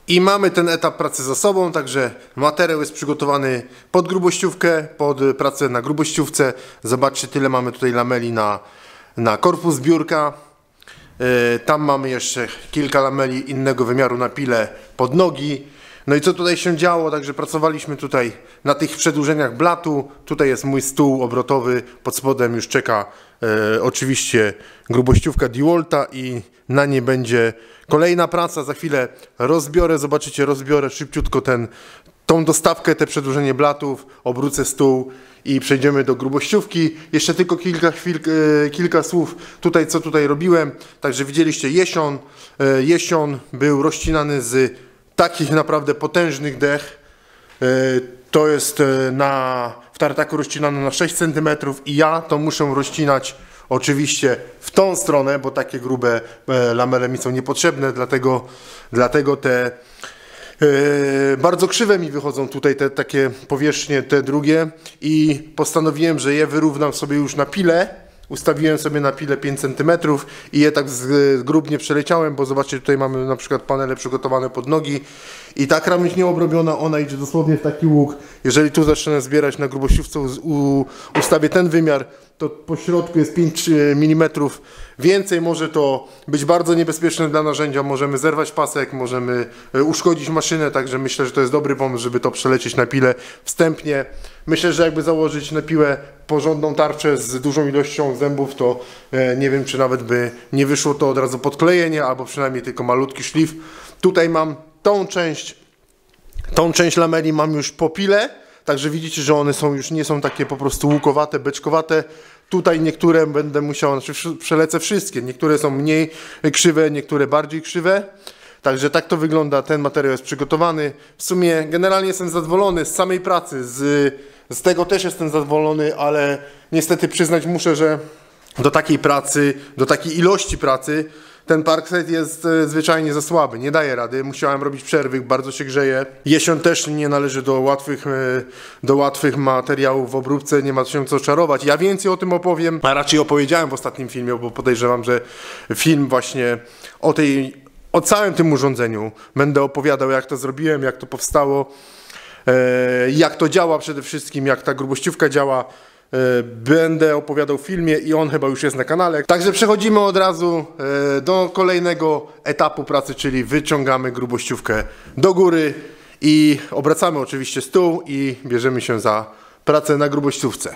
I mamy ten etap pracy za sobą, także materiał jest przygotowany pod grubościówkę, pod pracę na grubościówce. Zobaczcie, tyle mamy tutaj lameli na korpus biurka. Tam mamy jeszcze kilka lameli innego wymiaru na pile pod nogi. No i co tutaj się działo? Także pracowaliśmy tutaj na tych przedłużeniach blatu. Tutaj jest mój stół obrotowy, pod spodem już czeka oczywiście grubościówka DeWalta i na niej będzie kolejna praca. Za chwilę rozbiorę, zobaczycie, rozbiorę szybciutko tą dostawkę, te przedłużenie blatów, obrócę stół i przejdziemy do grubościówki. Jeszcze tylko kilka słów tutaj, co tutaj robiłem. Także widzieliście jesion. Jesion był rozcinany z takich naprawdę potężnych dech. To jest w tartaku rozcinane na 6 cm i ja to muszę rozcinać oczywiście w tą stronę, bo takie grube lamele mi są niepotrzebne, dlatego te bardzo krzywe mi wychodzą tutaj te takie powierzchnie, te drugie, i postanowiłem, że je wyrównam sobie już na pile. Ustawiłem sobie na pile 5 cm i je tak zgrubnie przeleciałem, bo zobaczcie, tutaj mamy na przykład panele przygotowane pod nogi i ta krawędź nieobrobiona, ona idzie dosłownie w taki łuk. Jeżeli tu zacznę zbierać na grubościówce, ustawię ten wymiar, to po środku jest 5 mm więcej. Może to być bardzo niebezpieczne dla narzędzia, możemy zerwać pasek, możemy uszkodzić maszynę, także myślę, że to jest dobry pomysł, żeby to przelecieć na pilę wstępnie. Myślę, że jakby założyć na piłę porządną tarczę z dużą ilością zębów, to nie wiem, czy nawet by nie wyszło to od razu podklejenie, albo przynajmniej tylko malutki szlif. Tutaj mam tą część lameli mam już po pile, także widzicie, że one już nie są takie po prostu łukowate, beczkowate. Tutaj niektóre będę musiał, przelecę wszystkie, niektóre są mniej krzywe, niektóre bardziej krzywe. Także tak to wygląda, ten materiał jest przygotowany. W sumie generalnie jestem zadowolony z samej pracy, z tego też jestem zadowolony, ale niestety przyznać muszę, że do takiej pracy, do takiej ilości pracy ten parket jest zwyczajnie za słaby, nie daje rady. Musiałem robić przerwy, bardzo się grzeje. Jesion też nie należy do łatwych materiałów w obróbce, nie ma się co czarować. Ja więcej o tym opowiem, a raczej opowiedziałem w ostatnim filmie, bo podejrzewam, że film właśnie o całym tym urządzeniu będę opowiadał, jak to zrobiłem, jak to powstało, jak to działa przede wszystkim, jak ta grubościówka działa. Będę opowiadał w filmie i on chyba już jest na kanale. Także przechodzimy od razu do kolejnego etapu pracy, czyli wyciągamy grubościówkę do góry i obracamy oczywiście stół i bierzemy się za pracę na grubościówce.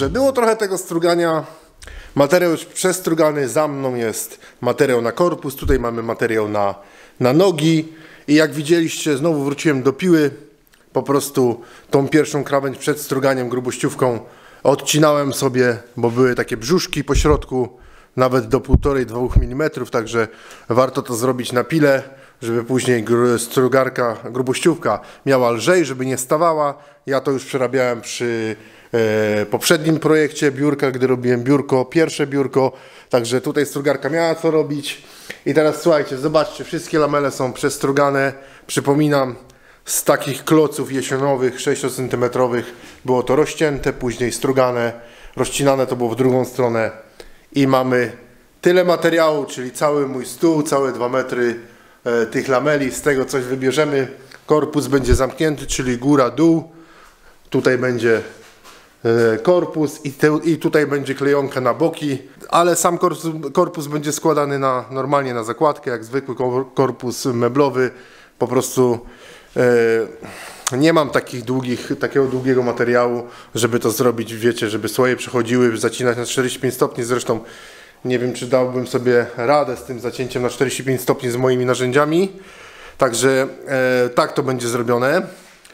Dobrze, było trochę tego strugania. Materiał już przestrugany, za mną jest materiał na korpus, tutaj mamy materiał na nogi i jak widzieliście, znowu wróciłem do piły. Po prostu tą pierwszą krawędź przed struganiem grubościówką odcinałem sobie, bo były takie brzuszki po środku, nawet do 1,5–2 mm, także warto to zrobić na pile, żeby później strugarka, grubościówka miała lżej, żeby nie stawała. Ja to już przerabiałem przy poprzednim projekcie biurka, gdy robiłem biurko, pierwsze biurko, także tutaj strugarka miała co robić. I teraz słuchajcie, zobaczcie, wszystkie lamele są przestrugane, przypominam, z takich kloców jesionowych 6 cm było to rozcięte, później strugane, rozcinane to było w drugą stronę i mamy tyle materiału, czyli cały mój stół, całe 2 metry tych lameli, z tego coś wybierzemy. Korpus będzie zamknięty, czyli góra, dół, tutaj będzie korpus i tutaj będzie klejonka na boki, ale sam korpus będzie składany normalnie na zakładkę, jak zwykły korpus meblowy. Po prostu nie mam takiego długiego materiału, żeby to zrobić, wiecie, żeby słoje przechodziły, zacinać na 45 stopni, zresztą nie wiem, czy dałbym sobie radę z tym zacięciem na 45 stopni z moimi narzędziami, także tak to będzie zrobione.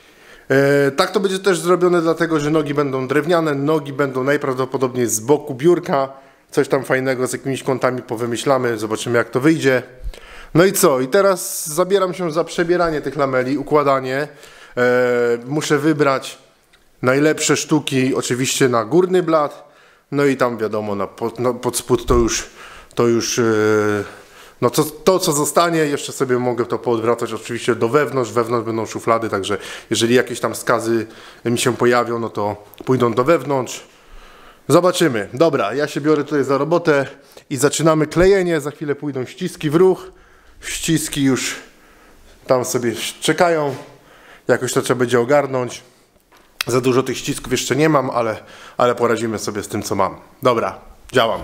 Tak to będzie też zrobione dlatego, że nogi będą drewniane, nogi będą najprawdopodobniej z boku biurka, coś tam fajnego z jakimiś kątami powymyślamy, zobaczymy jak to wyjdzie. No i co? I teraz zabieram się za przebieranie tych lameli, układanie. Muszę wybrać najlepsze sztuki, oczywiście na górny blat, no i tam wiadomo, pod spód to już no to co zostanie, jeszcze sobie mogę to poodwracać oczywiście do wewnątrz będą szuflady, także jeżeli jakieś tam skazy mi się pojawią, no to pójdą do wewnątrz. Zobaczymy. Dobra, ja się biorę tutaj za robotę i zaczynamy klejenie, za chwilę pójdą ściski w ruch. Ściski już tam sobie czekają, jakoś to trzeba będzie ogarnąć. Za dużo tych ścisków jeszcze nie mam, ale poradzimy sobie z tym co mam. Dobra, działam.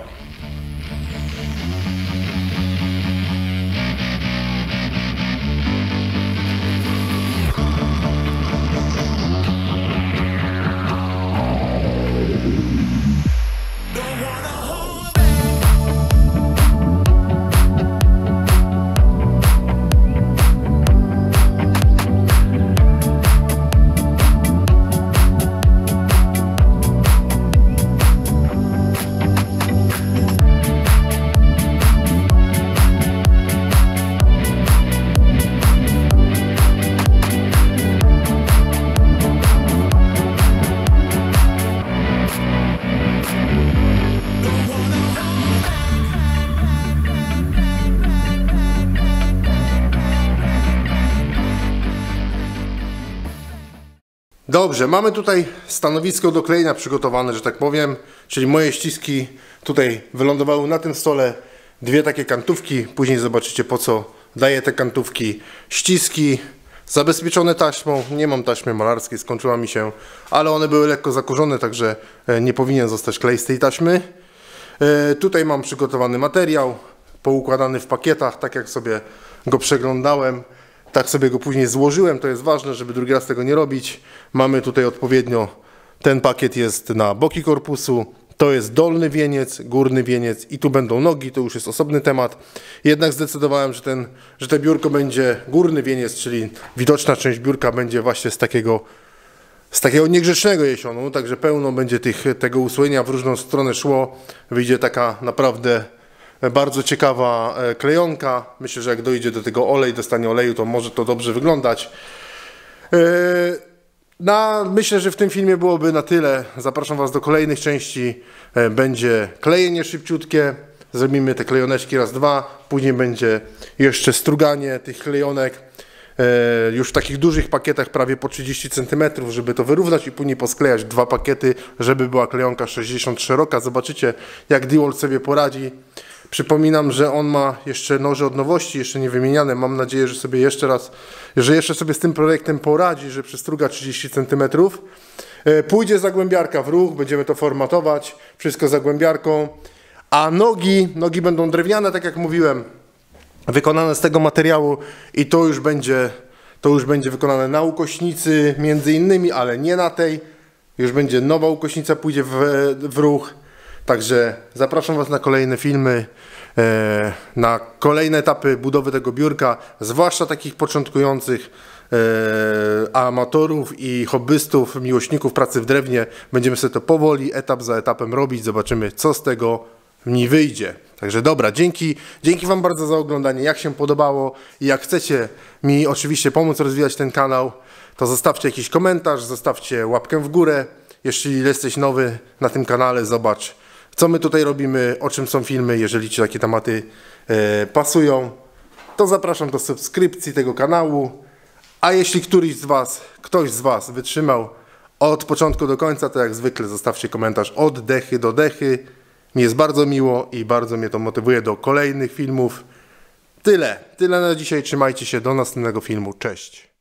Dobrze, mamy tutaj stanowisko do klejenia przygotowane, że tak powiem, czyli moje ściski tutaj wylądowały na tym stole, dwie takie kantówki, później zobaczycie po co daję te kantówki, ściski zabezpieczone taśmą, nie mam taśmy malarskiej, skończyła mi się, ale one były lekko zakurzone, także nie powinien zostać klej z tej taśmy. Tutaj mam przygotowany materiał, poukładany w pakietach, tak jak sobie go przeglądałem. Tak sobie go później złożyłem, to jest ważne, żeby drugi raz tego nie robić. Mamy tutaj odpowiednio, ten pakiet jest na boki korpusu, to jest dolny wieniec, górny wieniec i tu będą nogi, to już jest osobny temat. Jednak zdecydowałem, że te biurko będzie górny wieniec, czyli widoczna część biurka będzie właśnie z takiego niegrzecznego jesionu, także pełno będzie tego usłojenia w różną stronę szło. Wyjdzie taka naprawdę bardzo ciekawa klejonka. Myślę, że jak dojdzie do tego olej, dostanie oleju, to może to dobrze wyglądać. Myślę, że w tym filmie byłoby na tyle. Zapraszam Was do kolejnych części. Będzie klejenie szybciutkie. Zrobimy te klejoneczki raz, dwa. Później będzie jeszcze struganie tych klejonek. Już w takich dużych pakietach, prawie po 30 cm, żeby to wyrównać i później posklejać dwa pakiety, żeby była klejonka 60 szeroka. Zobaczycie, jak DeWalt sobie poradzi. Przypominam, że on ma jeszcze noże od nowości, jeszcze nie wymieniane. Mam nadzieję, że sobie jeszcze sobie z tym projektem poradzi, że przystruga 30 cm. Pójdzie zagłębiarka w ruch, będziemy to formatować, wszystko zagłębiarką. A nogi będą drewniane, tak jak mówiłem, wykonane z tego materiału i to już będzie wykonane na ukośnicy między innymi, ale nie na tej. już będzie nowa ukośnica, pójdzie w ruch. Także zapraszam Was na kolejne filmy, na kolejne etapy budowy tego biurka, zwłaszcza takich początkujących amatorów i hobbystów, miłośników pracy w drewnie. Będziemy sobie to powoli, etap za etapem robić, zobaczymy, co z tego mi wyjdzie. Także dobra, dzięki Wam bardzo za oglądanie, jak się podobało i jak chcecie mi oczywiście pomóc rozwijać ten kanał, to zostawcie jakiś komentarz, zostawcie łapkę w górę. Jeśli jesteś nowy na tym kanale, zobacz, co my tutaj robimy, o czym są filmy. Jeżeli Ci takie tematy pasują, to zapraszam do subskrypcji tego kanału. A jeśli ktoś z Was wytrzymał od początku do końca, to jak zwykle zostawcie komentarz od dechy do dechy. Mi jest bardzo miło i bardzo mnie to motywuje do kolejnych filmów. Tyle na dzisiaj, trzymajcie się, do następnego filmu, cześć.